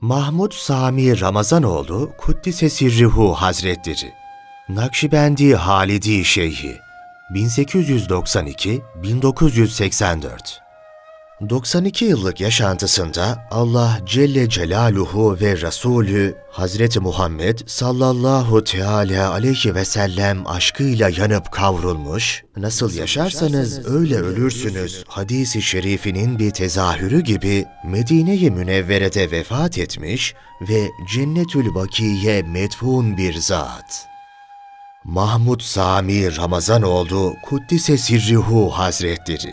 Mahmud Sami Ramazanoğlu Kuddise Sirruhu Hazretleri, Nakşibendi Halidi Şeyhi, 1892-1984. 92 yıllık yaşantısında Allah Celle Celaluhu ve Resulü Hazreti Muhammed sallallahu teala aleyhi ve sellem aşkıyla yanıp kavrulmuş, nasıl yaşarsanız öyle ölürsünüz hadisi şerifinin bir tezahürü gibi Medine-i Münevvere'de vefat etmiş ve Cennetül Bakiye medfun bir zat. Mahmud Sami Ramazanoğlu Kuddise Sirruhu Hazretleri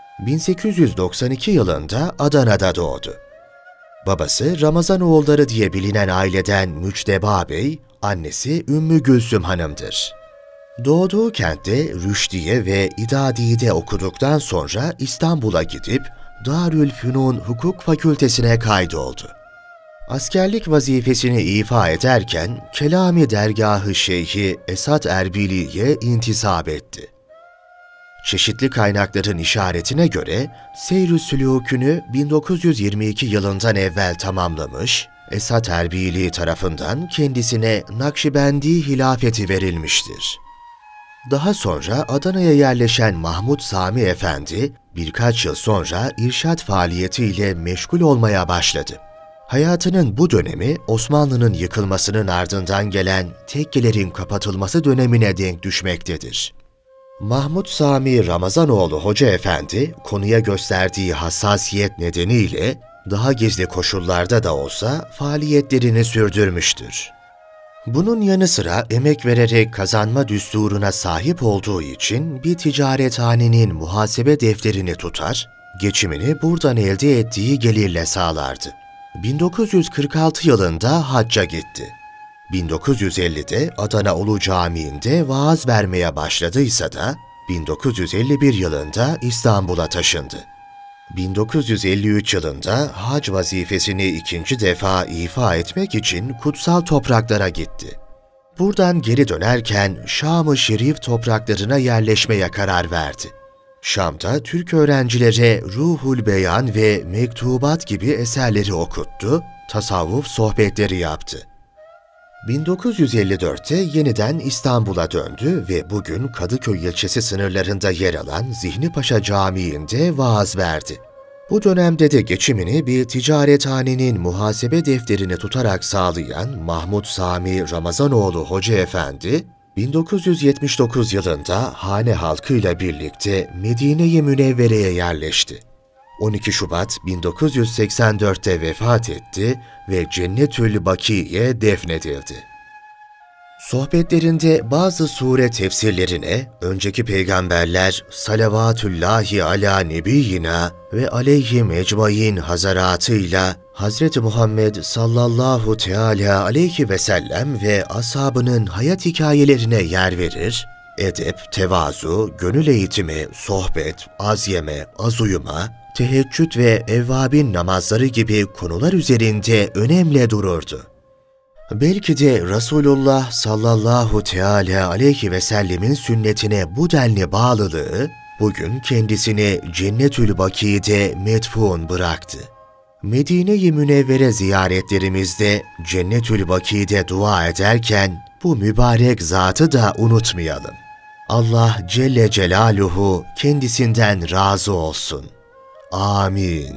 1892 yılında Adana'da doğdu. Babası Ramazanoğulları diye bilinen aileden Müçteba Bey, annesi Ümmü Gülsüm Hanım'dır. Doğduğu kentte Rüşdiye ve İdadi'de okuduktan sonra İstanbul'a gidip Darülfünun Hukuk Fakültesine kaydoldu. Askerlik vazifesini ifa ederken Kelami Dergahı Şeyhi Esat Erbili'ye intisap etti. Çeşitli kaynakların işaretine göre seyr-ü sülûkünü 1922 yılından evvel tamamlamış, Esat Erbili tarafından kendisine Nakşibendi hilafeti verilmiştir. Daha sonra Adana'ya yerleşen Mahmud Sami Efendi birkaç yıl sonra irşad faaliyetiyle meşgul olmaya başladı. Hayatının bu dönemi Osmanlı'nın yıkılmasının ardından gelen tekkelerin kapatılması dönemine denk düşmektedir. Mahmud Sami Ramazanoğlu Hoca Efendi, konuya gösterdiği hassasiyet nedeniyle daha gizli koşullarda da olsa faaliyetlerini sürdürmüştür. Bunun yanı sıra emek vererek kazanma düsturuna sahip olduğu için bir ticarethanenin muhasebe defterini tutar, geçimini buradan elde ettiği gelirle sağlardı. 1946 yılında hacca gitti. 1950'de Adana Ulu Camii'nde vaaz vermeye başladıysa da 1951 yılında İstanbul'a taşındı. 1953 yılında hac vazifesini ikinci defa ifa etmek için kutsal topraklara gitti. Buradan geri dönerken Şam-ı Şerif topraklarına yerleşmeye karar verdi. Şam'da Türk öğrencilere Ruhul Beyan ve Mektubat gibi eserleri okuttu, tasavvuf sohbetleri yaptı. 1954'te yeniden İstanbul'a döndü ve bugün Kadıköy ilçesi sınırlarında yer alan Zihnipaşa Camii'nde vaaz verdi. Bu dönemde de geçimini bir ticarethanenin muhasebe defterini tutarak sağlayan Mahmud Sami Ramazanoğlu Hoca Efendi, 1979 yılında hane halkıyla birlikte Medine-i Münevvere'ye yerleşti. 12 Şubat 1984'te vefat etti ve Cennetül Bakiye defnedildi. Sohbetlerinde bazı sure tefsirlerine önceki peygamberler salavatüllahi ala nebiyyina ve aleyhim ecmaîn hazaratıyla Hz. Muhammed sallallahu teala aleyhi ve sellem ve ashabının hayat hikayelerine yer verir, edep, tevazu, gönül eğitimi, sohbet, az yeme, az uyuma, teheccüd ve evvabin namazları gibi konular üzerinde önemli dururdu. Belki de Resulullah sallallahu teala aleyhi ve sellemin sünnetine bu denli bağlılığı, bugün kendisini Cennetül Baki'de medfun bıraktı. Medine-i Münevvere ziyaretlerimizde Cennetül Baki'de dua ederken bu mübarek zatı da unutmayalım. Allah Celle Celaluhu kendisinden razı olsun. Amin.